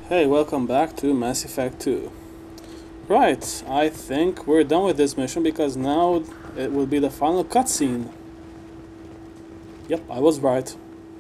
Hey, welcome back to Mass Effect 2. Right, I think we're done with this mission because now it will be the final cutscene. Yep, I was right.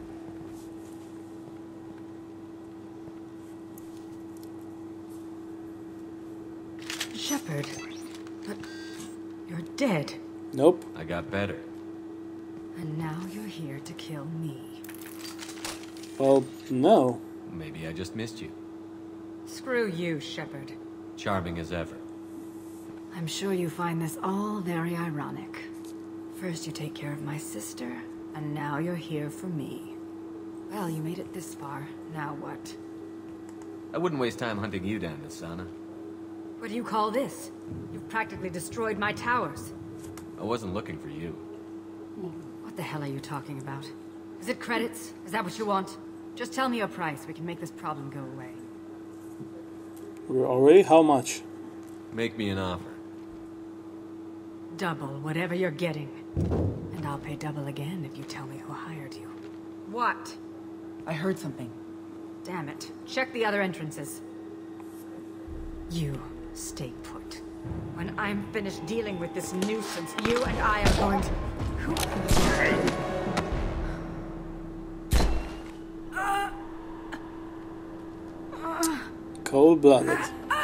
Shepard, but you're dead. Nope. I got better. And now you're here to kill me. Well, no. Maybe I just missed you. Screw you, Shepard. Charming as ever. I'm sure you find this all very ironic. First you take care of my sister, and now you're here for me. Well, you made it this far. Now what? I wouldn't waste time hunting you down, Asana. What do you call this? You've practically destroyed my towers. I wasn't looking for you. What the hell are you talking about? Is it credits? Is that what you want? Just tell me your price. We can make this problem go away. We're already how much? Make me an offer. Double whatever you're getting. And I'll pay double again if you tell me who hired you. What? I heard something. Damn it. Check the other entrances. You stay put. When I'm finished dealing with this nuisance, you and I are going to... Cold-blooded.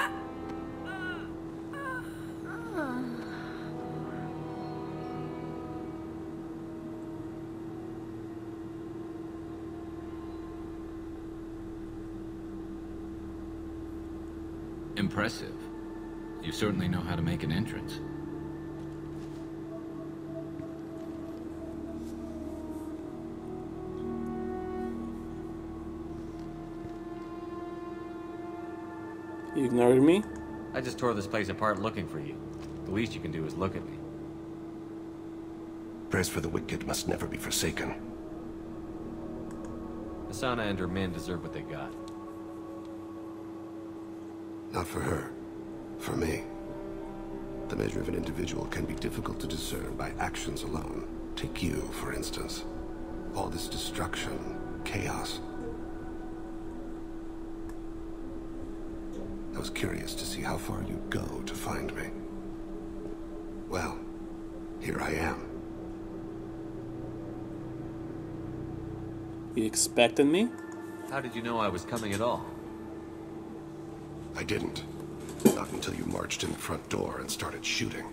Impressive. You certainly know how to make an entrance. You ignored me? I just tore this place apart looking for you. The least you can do is look at me. Prayers for the wicked must never be forsaken. Asana and her men deserve what they got. Not for her. For me. The measure of an individual can be difficult to discern by actions alone. Take you, for instance. All this destruction, chaos. I was curious to see how far you'd go to find me. Well, here I am. You expected me? How did you know I was coming at all? I didn't. Not until you marched in the front door and started shooting.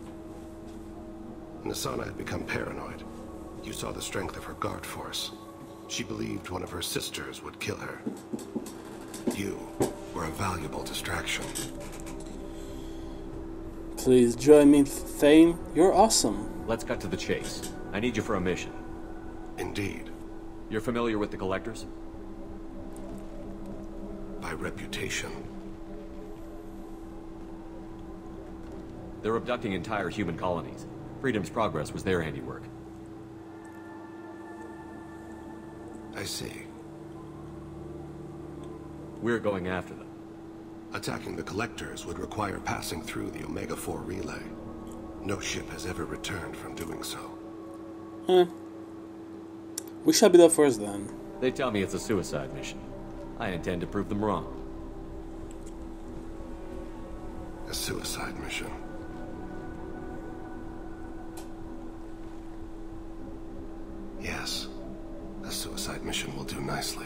Nasana had become paranoid. You saw the strength of her guard force. She believed one of her sisters would kill her. You were a valuable distraction. Please join me, Thane. You're awesome. Let's cut to the chase. I need you for a mission. Indeed. You're familiar with the Collectors? By reputation. They're abducting entire human colonies. Freedom's Progress was their handiwork. I see. We're going after them. Attacking the Collectors would require passing through the Omega-4 relay. No ship has ever returned from doing so. We shall be the first then. They tell me it's a suicide mission. I intend to prove them wrong. A suicide mission. Yes. A suicide mission will do nicely.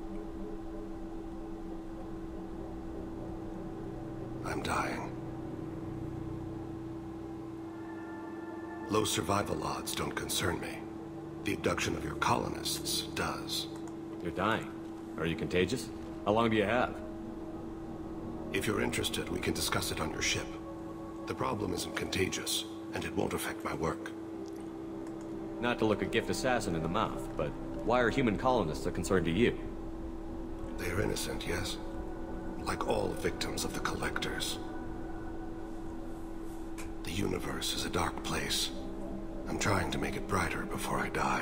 I'm dying. Low survival odds don't concern me. The abduction of your colonists does. You're dying. Are you contagious? How long do you have? If you're interested, we can discuss it on your ship. The problem isn't contagious, and it won't affect my work. Not to look a gift assassin in the mouth, but why are human colonists a concern to you? They are innocent, yes? Like all victims of the Collectors. The universe is a dark place. I'm trying to make it brighter before I die.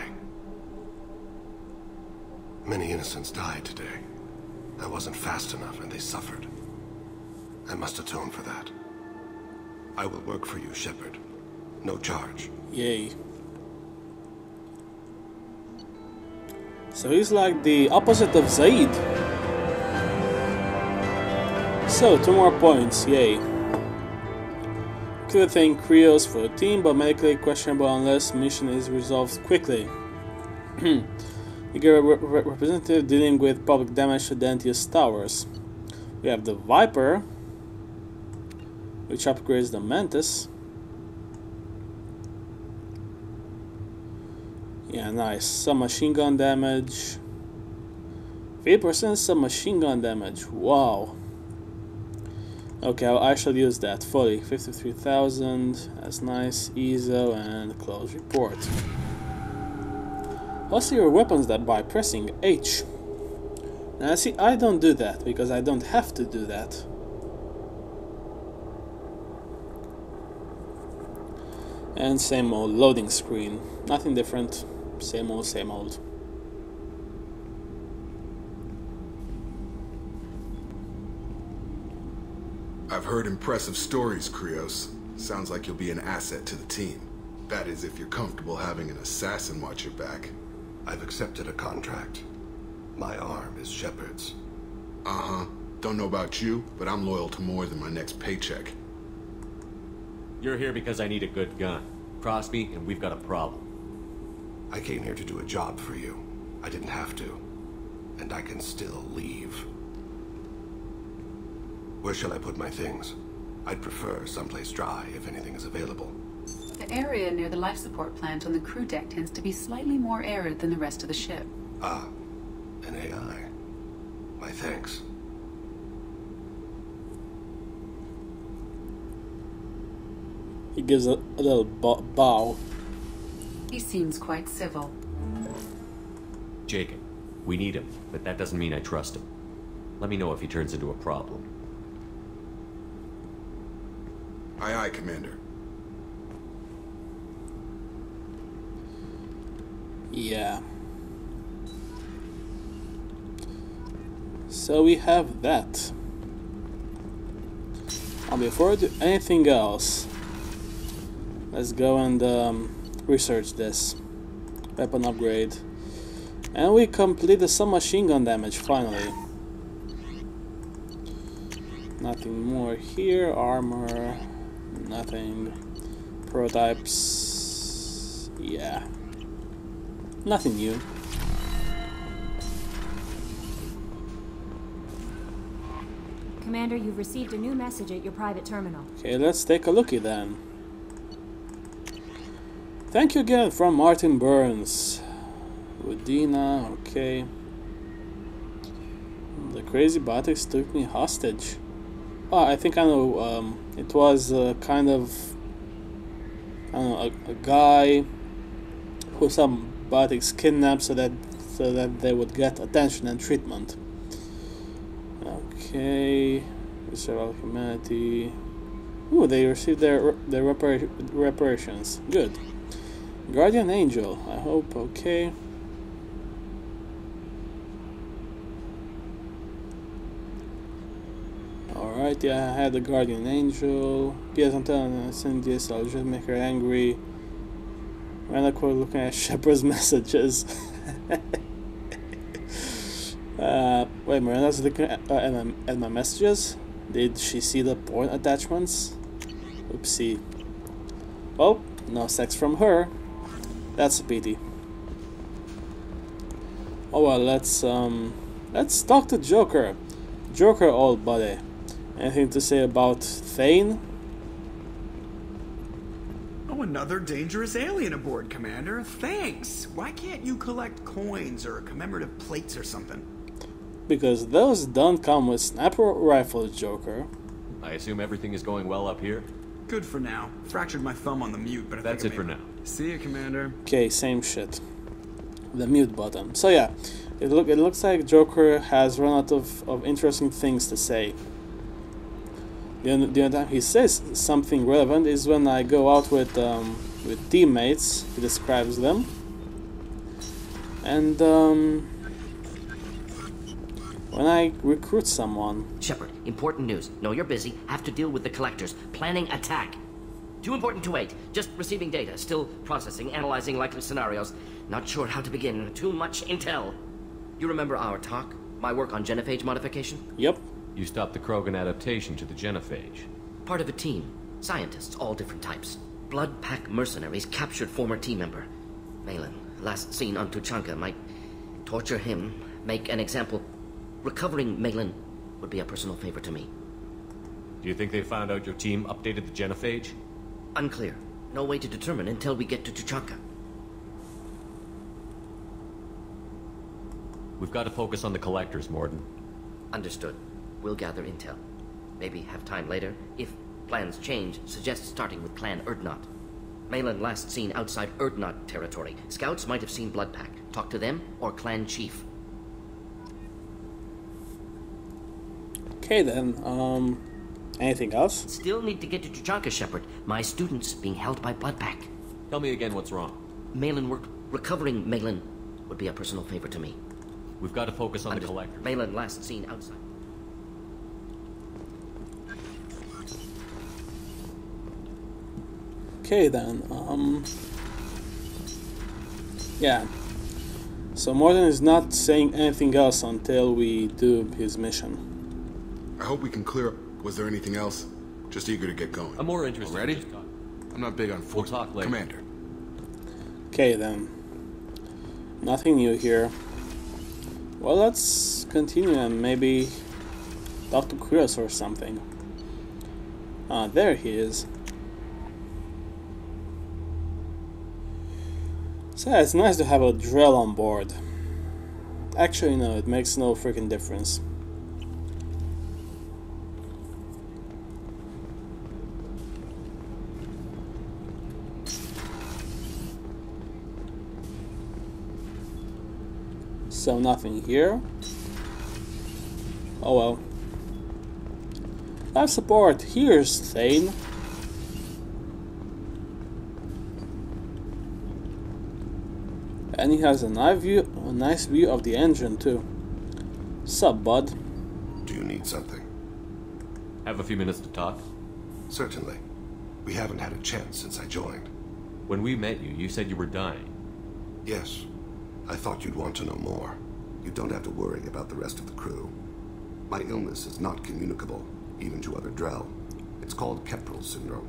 Many innocents died today. I wasn't fast enough and they suffered. I must atone for that. I will work for you, Shepard. No charge. Yay. So he's like the opposite of Zaid. So, 2 more points, yay. Could thank Krios for the team, but medically questionable unless mission is resolved quickly. You get a representative dealing with public damage to Dentius Towers. We have the Viper, which upgrades the Mantis. Yeah, nice. Some machine gun damage. 8% submachine gun damage. Wow. Okay, I shall use that fully. 53,000. That's nice. ESO and close report. Also your weapons that by pressing H. Now see, I don't do that because I don't have to do that. And same old loading screen. Nothing different. Same old, same old. I've heard impressive stories, Krios. Sounds like you'll be an asset to the team. That is, if you're comfortable having an assassin watch your back. I've accepted a contract. My arm is Shepard's. Uh-huh. Don't know about you, but I'm loyal to more than my next paycheck. You're here because I need a good gun. Cross me, and we've got a problem. I came here to do a job for you. I didn't have to. And I can still leave. Where shall I put my things? I'd prefer someplace dry if anything is available. The area near the life support plant on the crew deck tends to be slightly more arid than the rest of the ship. Ah, an AI. My thanks. He gives a little bow. He seems quite civil. Jacob, we need him, but that doesn't mean I trust him. Let me know if he turns into a problem. Aye, aye, Commander. Yeah. So we have that. Now before I do anything else, let's go and research this. Weapon upgrade. And we complete the submachine gun damage finally. Nothing more here. Armor. Nothing. Prototypes. Yeah. Nothing new. Commander, you've received a new message at your private terminal. Okay, let's take a looky then. Thank you again from Martin Burns. Udina, okay. The crazy biotics took me hostage. Oh, I think I know. It was kind of, I don't know, a guy who some biotics kidnapped so that they would get attention and treatment. Okay, Israel humanity. Ooh, they received their reparations. Good. Guardian Angel. I hope. Okay. Alright, yeah, I had the Guardian Angel. PS Anton send this, I'll just make her angry. Miranda quote looking at Shepard's messages. Wait, Miranda's looking at my messages? Did she see the porn attachments? Oopsie. Oh, no sex from her. That's a pity. Oh well, let's talk to Joker. Joker, old buddy. Anything to say about Thane? Oh, another dangerous alien aboard, Commander. Thanks. Why can't you collect coins or commemorative plates or something? Because those don't come with sniper rifles, Joker. I assume everything is going well up here? Good for now. Fractured my thumb on the mute, but That's it for now. See you, Commander. Okay, same shit. The mute button. So yeah, it looks like Joker has run out of interesting things to say. The only time he says something relevant is when I go out with teammates. He describes them. And when I recruit someone. Shepard, important news. No, you're busy. Have to deal with the collectors. Planning attack. Too important to wait. Just receiving data. Still processing, analyzing likely scenarios. Not sure how to begin. Too much intel. You remember our talk? My work on genophage modification? Yep. You stopped the Krogan adaptation to the genophage. Part of a team. Scientists, all different types. Blood Pack mercenaries captured former team member. Malin, last seen on Tuchanka, might torture him, make an example. Recovering Malin would be a personal favor to me. Do you think they found out your team updated the genophage? Unclear. No way to determine until we get to Tuchanka. We've got to focus on the collectors, Morden. Understood. We'll gather intel. Maybe have time later. If plans change, suggest starting with Clan Erdnot. Malin last seen outside Erdnot territory. Scouts might have seen Blood Pack. Talk to them or Clan Chief. Okay then, anything else? Still need to get to Tuchanka, Shepard. My students being held by Blood Pack. Tell me again what's wrong. Malin work. Recovering Malin would be a personal favor to me. We've got to focus on the collectors. Malin last seen outside. Okay then, yeah. So Morden is not saying anything else until we do his mission. I hope we can clear up. Was there anything else? Just eager to get going. I'm more interested. Ready? In just talk. I'm not big on force. We'll talk later. Commander. Okay then. Nothing new here. Well, let's continue and maybe talk to Krios or something. Ah, there he is. So yeah, it's nice to have a Drell on board. Actually, no, it makes no freaking difference. So nothing here. Oh well. Life support. Here's Thane. And he has a nice view of the engine too. Sup, bud? Do you need something? Have a few minutes to talk? Certainly. We haven't had a chance since I joined. When we met you, you said you were dying. Yes. I thought you'd want to know more. You don't have to worry about the rest of the crew. My illness is not communicable, even to other Drell. It's called Keprel syndrome.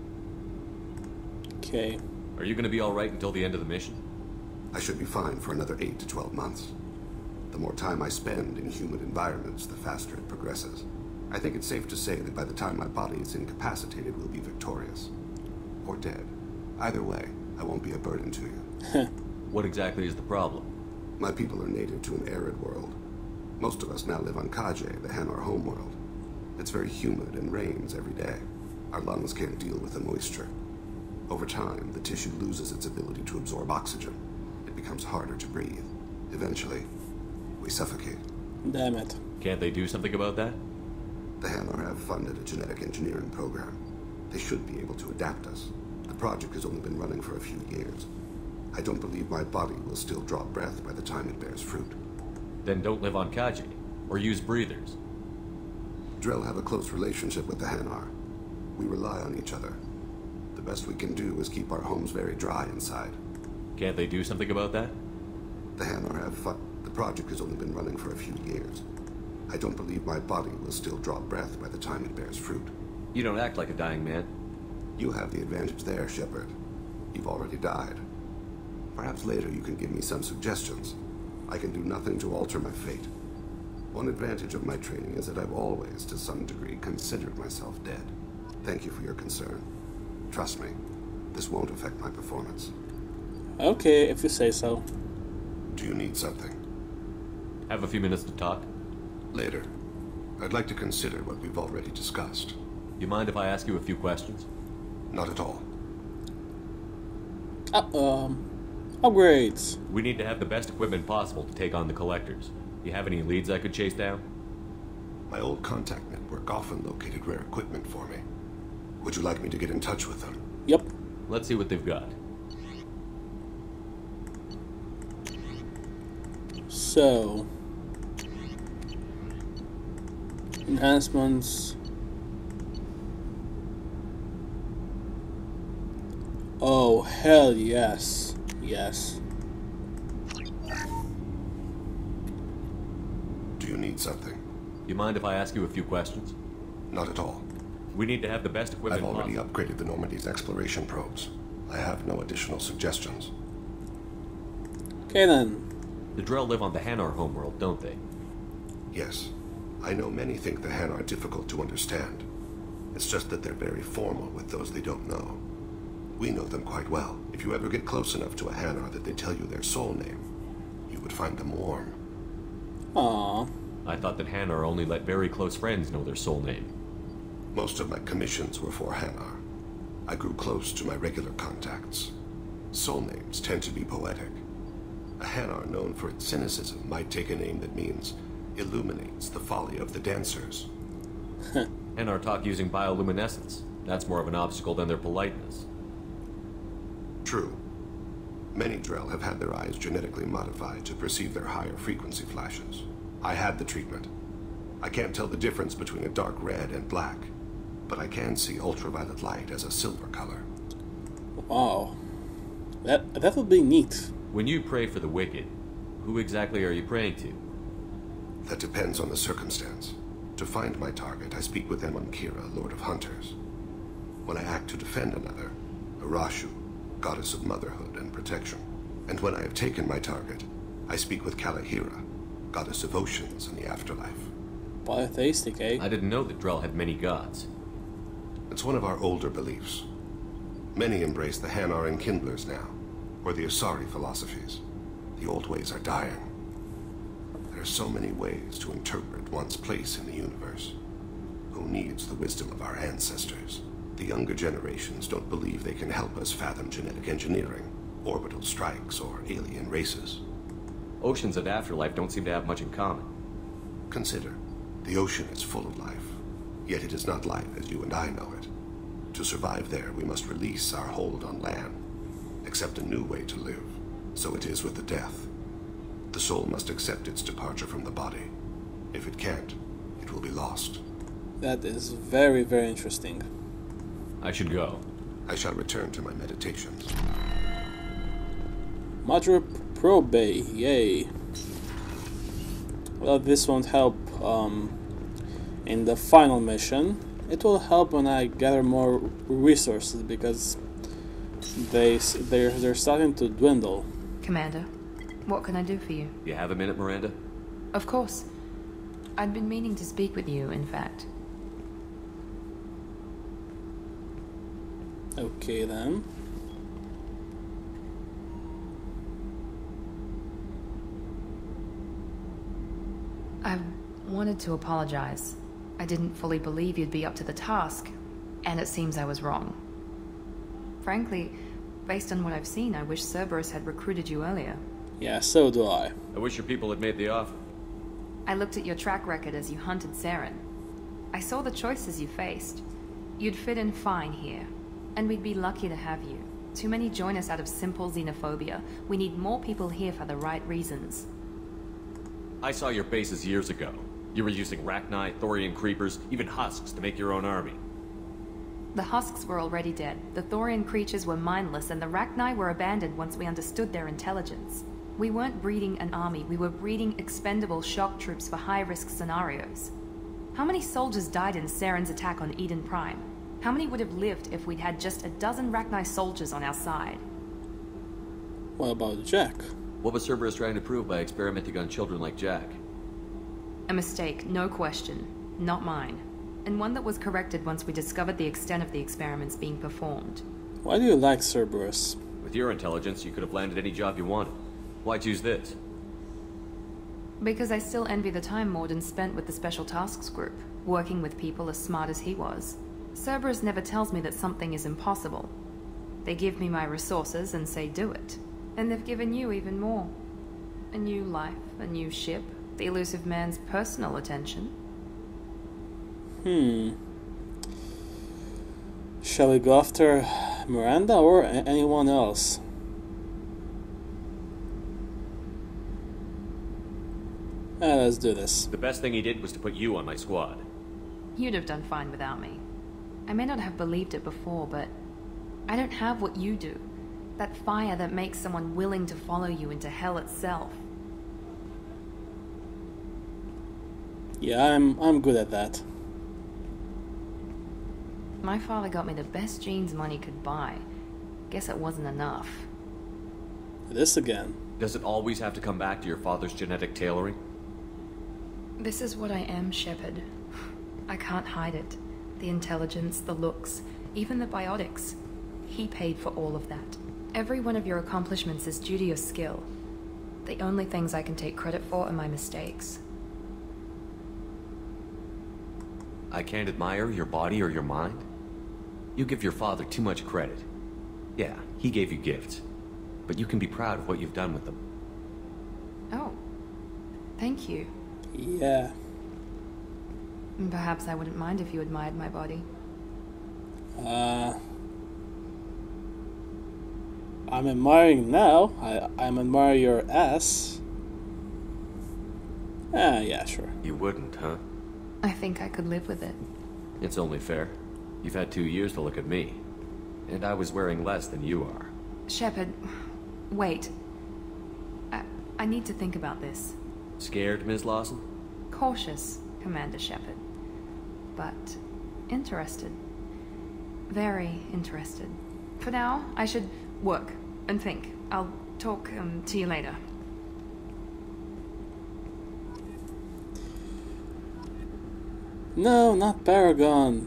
Okay. Are you going to be alright until the end of the mission? I should be fine for another 8 to 12 months. The more time I spend in humid environments, the faster it progresses. I think it's safe to say that by the time my body is incapacitated, we'll be victorious. Or dead. Either way, I won't be a burden to you. What exactly is the problem? My people are native to an arid world. Most of us now live on Kaje, the Hanar homeworld. It's very humid and rains every day. Our lungs can't deal with the moisture. Over time, the tissue loses its ability to absorb oxygen. It becomes harder to breathe. Eventually, we suffocate. Damn it. Can't they do something about that? The Hanar have funded a genetic engineering program. They should be able to adapt us. The project has only been running for a few years. I don't believe my body will still draw breath by the time it bears fruit. Then don't live on Kaji, or use breathers. Drell have a close relationship with the Hanar. We rely on each other. The best we can do is keep our homes very dry inside. Can't they do something about that? The Hanar have the project has only been running for a few years. I don't believe my body will still draw breath by the time it bears fruit. You don't act like a dying man. You have the advantage there, Shepard. You've already died. Perhaps later you can give me some suggestions. I can do nothing to alter my fate. One advantage of my training is that I've always, to some degree, considered myself dead. Thank you for your concern. Trust me, this won't affect my performance. Okay, if you say so. Do you need something? Have a few minutes to talk? Later. I'd like to consider what we've already discussed. You mind if I ask you a few questions? Not at all. Upgrades. We need to have the best equipment possible to take on the collectors. You have any leads I could chase down? My old contact network often located rare equipment for me. Would you like me to get in touch with them? Yep. Let's see what they've got. So, enhancements. Oh, hell yes. Yes. Do you need something? You mind if I ask you a few questions? Not at all. We need to have the best equipment I've already possible. upgraded the Normandy's exploration probes. I have no additional suggestions. Okay then. The Drell live on the Hanar homeworld, don't they? Yes. I know many think the Han are difficult to understand. It's just that they're very formal with those they don't know. We know them quite well. If you ever get close enough to a Hanar that they tell you their soul name, you would find them warm. Aww. I thought that Hanar only let very close friends know their soul name. Most of my commissions were for Hanar. I grew close to my regular contacts. Soul names tend to be poetic. A Hanar known for its cynicism might take a name that means illuminates the folly of the dancers. Hanar talk using bioluminescence. That's more of an obstacle than their politeness. True. Many Drell have had their eyes genetically modified to perceive their higher frequency flashes. I had the treatment. I can't tell the difference between a dark red and black, but I can see ultraviolet light as a silver color. Wow. That would be neat. When you pray for the wicked, who exactly are you praying to? That depends on the circumstance. To find my target, I speak with Kira, Lord of Hunters. When I act to defend another, Arashu, Goddess of Motherhood and Protection. And when I have taken my target, I speak with Kalahira, Goddess of Oceans and the Afterlife. Polytheistic, eh? I didn't know that Drell had many gods. It's one of our older beliefs. Many embrace the Hanar and Kindlers now, or the Asari philosophies. The old ways are dying. There are so many ways to interpret one's place in the universe. Who needs the wisdom of our ancestors? The younger generations don't believe they can help us fathom genetic engineering, orbital strikes, or alien races. Oceans and Afterlife don't seem to have much in common. Consider, the ocean is full of life, yet it is not life as you and I know it. To survive there, we must release our hold on land, accept a new way to live. So it is with the death. The soul must accept its departure from the body. If it can't, it will be lost. That is very, very interesting. I should go. I shall return to my meditations. Madre Probe, yay. Well, this won't help in the final mission. It will help when I gather more resources because they're starting to dwindle. Commander, what can I do for you? You have a minute, Miranda? Of course. I'd been meaning to speak with you, in fact. Okay then. I wanted to apologize. I didn't fully believe you'd be up to the task, and it seems I was wrong. Frankly, based on what I've seen, I wish Cerberus had recruited you earlier. Yeah, so do I. I wish your people had made the offer. I looked at your track record as you hunted Saren. I saw the choices you faced. You'd fit in fine here, and we'd be lucky to have you. Too many join us out of simple xenophobia. We need more people here for the right reasons. I saw your bases years ago. You were using Rachni, Thorian creepers, even husks to make your own army. The husks were already dead. The Thorian creatures were mindless, and the Rachni were abandoned once we understood their intelligence. We weren't breeding an army, we were breeding expendable shock troops for high-risk scenarios. How many soldiers died in Saren's attack on Eden Prime? How many would have lived if we'd had just a dozen Rachni soldiers on our side? What about Jack? What was Cerberus trying to prove by experimenting on children like Jack? A mistake, no question. Not mine. And one that was corrected once we discovered the extent of the experiments being performed. Why do you like Cerberus? With your intelligence, you could have landed any job you wanted. Why choose this? Because I still envy the time Morden spent with the Special Tasks Group, working with people as smart as he was. Cerberus never tells me that something is impossible. They give me my resources and say do it. And they've given you even more. A new life, a new ship, the elusive man's personal attention. Shall we go after Miranda or anyone else? Let's do this. The best thing he did was to put you on my squad. You'd have done fine without me. I may not have believed it before, but I don't have what you do. That fire that makes someone willing to follow you into hell itself. Yeah, I'm good at that. My father got me the best jeans money could buy. Guess it wasn't enough. This again. Does it always have to come back to your father's genetic tailoring? This is what I am, Shepard. I can't hide it. The intelligence, the looks, even the biotics. He paid for all of that. Every one of your accomplishments is due to your skill. The only things I can take credit for are my mistakes. I can't admire your body or your mind? You give your father too much credit. Yeah, he gave you gifts. But you can be proud of what you've done with them. Oh. Thank you. Yeah. Perhaps I wouldn't mind if you admired my body. I'm admiring now. I'm admiring your ass. Yeah, sure. You wouldn't, huh? I think I could live with it. It's only fair. You've had 2 years to look at me. And I was wearing less than you are. Shepard, wait. I need to think about this. Scared, Ms. Lawson? Cautious, Commander Shepard. But interested. Very interested. For now, I should work and think. I'll talk to you later. No, not Paragon.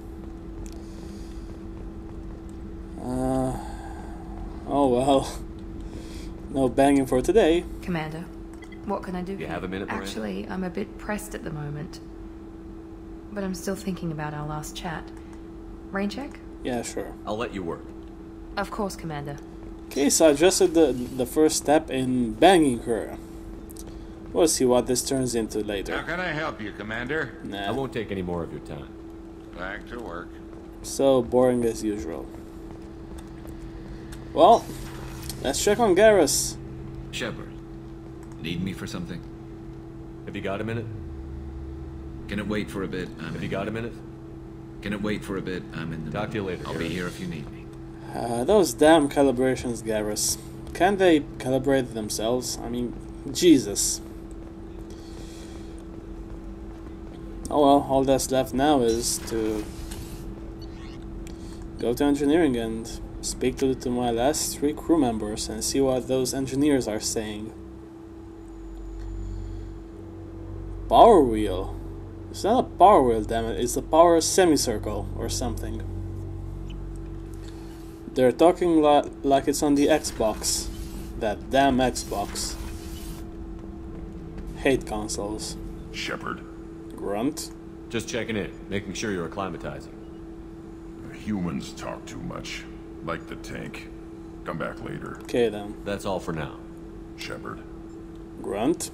Oh well. No banging for today. Commander, what can I do? You have a minute, Miranda? Actually, I'm a bit pressed at the moment. But I'm still thinking about our last chat. Rain check? Yeah, sure. I'll let you work. Of course, Commander. Okay, so I just did the first step in banging her. We'll see what this turns into later. How can I help you, Commander? Nah. I won't take any more of your time. Back to work. So boring as usual. Well, let's check on Garrus. Shepard, need me for something? Have you got a minute? Can it wait for a bit? Have you got a minute? Can it wait for a bit? I'm in the... Talk to you later, I'll be Garrus. here if you need me. Those damn calibrations, Garrus. Can't they calibrate themselves? I mean, Jesus. Oh well, all that's left now is to go to engineering and speak to my last 3 crew members and see what those engineers are saying. Power wheel. It's not a power wheel, damn it. It's a power semicircle or something. They're talking like it's on the Xbox. That damn Xbox. Hate consoles. Shepard. Grunt. Just checking in, making sure you're acclimatizing. Humans talk too much. Like the tank. Come back later. Okay then. That's all for now. Shepard. Grunt.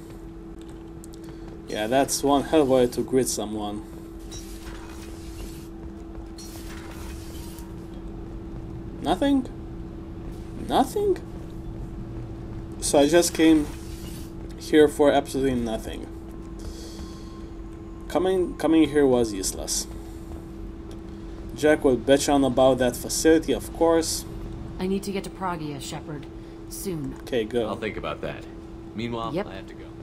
Yeah, that's one hell of a way to greet someone. Nothing? Nothing? So I just came here for absolutely nothing. Coming here was useless. Jack will bitch on about that facility, of course. I need to get to Pragia, Shepard. Soon. Okay, go. I'll think about that. Meanwhile, Yep. I have to go.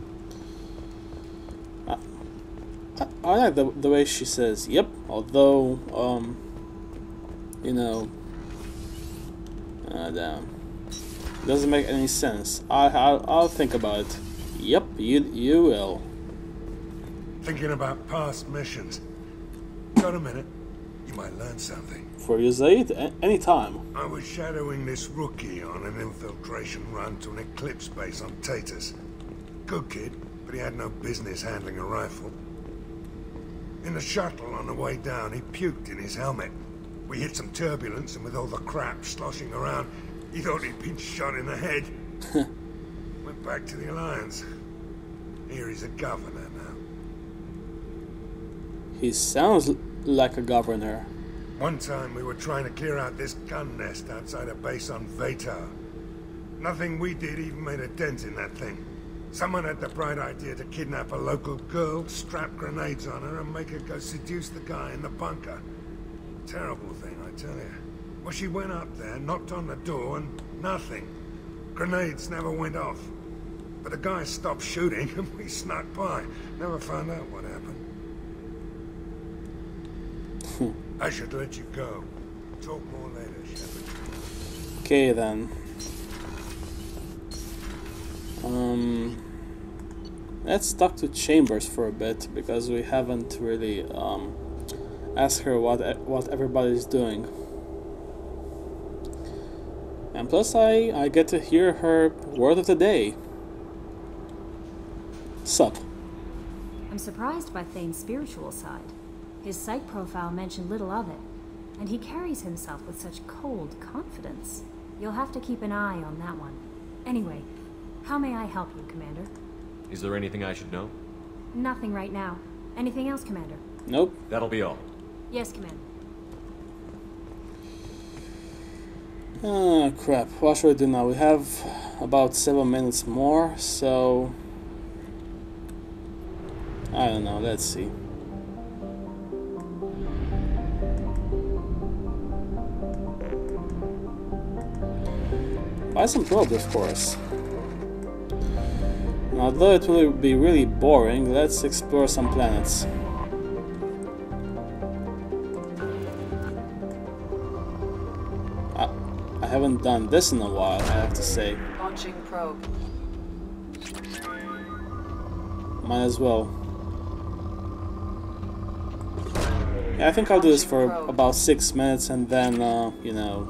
I like the way she says yep, although, you know, damn. Doesn't make any sense. I'll think about it. Yep, you will. Thinking about past missions. Got a minute? You might learn something. For you, Zaid, anytime. I was shadowing this rookie on an infiltration run to an Eclipse base on Tatus. Good kid, but he had no business handling a rifle. In the shuttle on the way down, he puked in his helmet. We hit some turbulence, and with all the crap sloshing around, he thought he'd been shot in the head. Went back to the Alliance. Here he's a governor now. He sounds like a governor. One time we were trying to clear out this gun nest outside a base on Vatar. Nothing we did even made a dent in that thing. Someone had the bright idea to kidnap a local girl, strap grenades on her, and make her go seduce the guy in the bunker. Terrible thing, I tell you. Well, she went up there, knocked on the door, and nothing. Grenades never went off. but the guy stopped shooting and we snuck by. Never found out what happened. I should let you go. Talk more later, Shepard. Okay then. Let's talk to Chambers for a bit because we haven't really asked her what everybody's doing. And plus I get to hear her word of the day. Sup? I'm surprised by Thane's spiritual side. His psych profile mentioned little of it, and he carries himself with such cold confidence. You'll have to keep an eye on that one. Anyway, how may I help you, Commander? Is there anything I should know? Nothing right now. Anything else, Commander? Nope. That'll be all. Yes, Commander. Ah, crap. What should we do now? We have about 7 minutes more, so... I don't know, let's see. Buy some probes, of course. Although it will be really boring, let's explore some planets. I haven't done this in a while, I have to say. Launching probe. Might as well. Yeah, I think I'll do this for about 6 minutes and then, you know,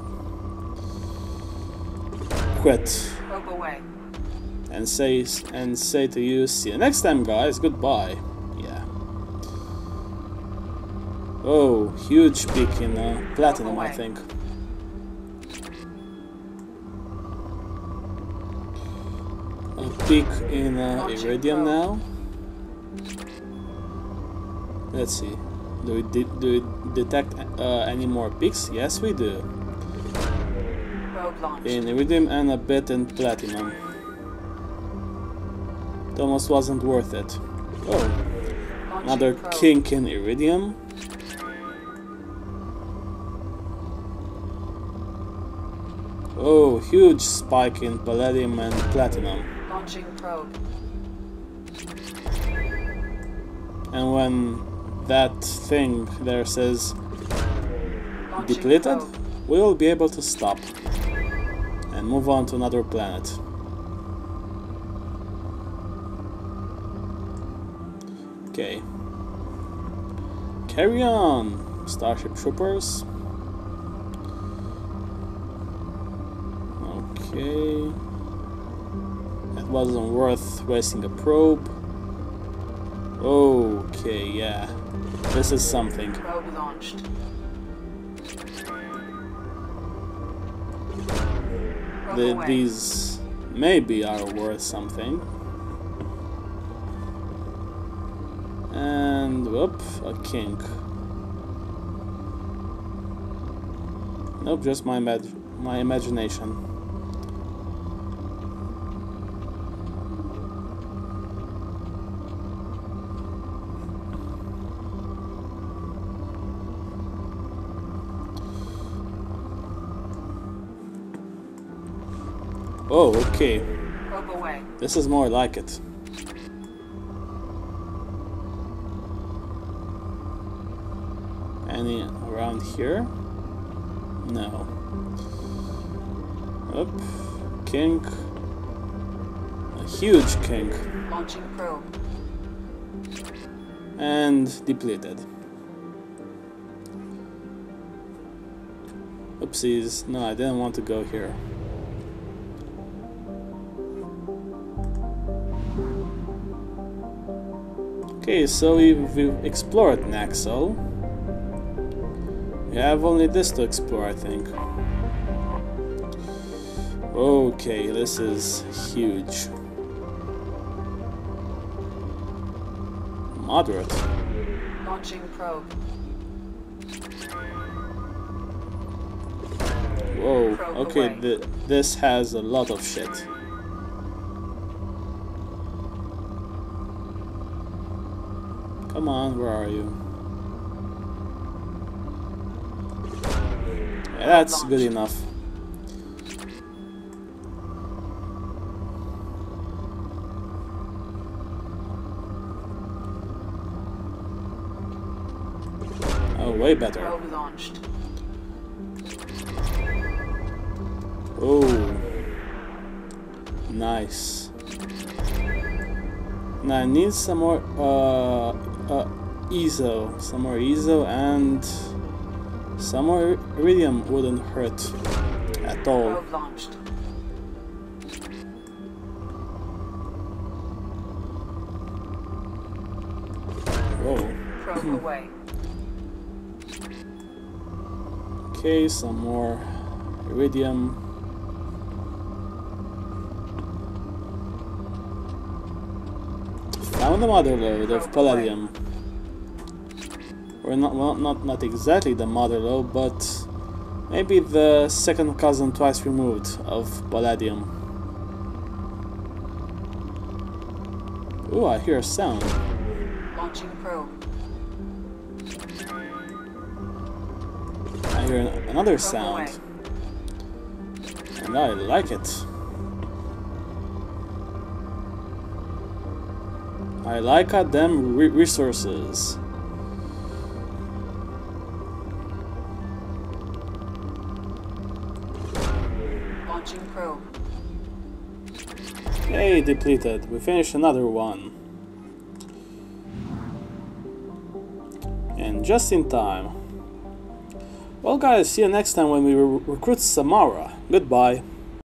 quit. Probe away. And say to you, see you next time, guys. Goodbye. Yeah. Oh, huge peak in platinum, I think. A peak in iridium now. Let's see. Do we detect any more peaks? Yes, we do. In iridium and a bit in platinum. It almost wasn't worth it. Oh, another kink in iridium. Oh, huge spike in palladium and platinum. Launching probe. And when that thing there says depleted, we will be able to stop and move on to another planet. Okay. Carry on, Starship Troopers. Okay. It wasn't worth wasting a probe. Okay, yeah. This is something. Probe launched. These maybe are worth something. And whoop, a kink. Nope, just my imagination. Oh, okay. Probe away. This is more like it. Any around here? No. Up. Kink. A huge kink. Launching probe. And depleted. Oopsies. No, I didn't want to go here. Okay, so we've explored Naxxle. We have only this to explore, I think. Okay, this is huge. Moderate. Launching probe. Whoa, Probe okay, away. this has a lot of shit. Come on, where are you? Yeah, that's good enough. Oh, way better. Probe launched. Oh, nice. Now I need some more ESO, some more ESO, and some more iridium wouldn't hurt at all. Probe launched. Whoa. Probe away. Okay, some more iridium. Found the mother lode of palladium. Or not, well, not exactly the mother lode, but maybe the second cousin twice removed of palladium. Ooh, I hear a sound. Launching probe. I hear another sound. And I like it. I like them resources. Launching probe. Hey, depleted. We finished another one. And just in time. Well guys, see you next time when we recruit Samara. Goodbye.